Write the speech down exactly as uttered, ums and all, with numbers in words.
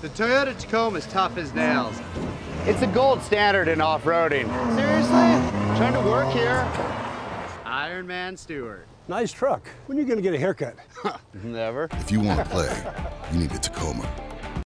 The Toyota Tacoma is tough as nails. It's a gold standard in off-roading. Seriously? Trying to work here. Iron Man Stewart. Nice truck. When are you gonna get a haircut? Never. If you want to play, you need a Tacoma.